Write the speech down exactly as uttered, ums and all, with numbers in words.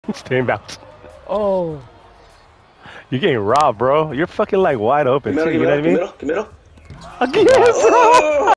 Stay in bounds. Oh. You're getting robbed, bro. You're fucking like wide open, too. You know what I mean? Middle, middle. Again, bro.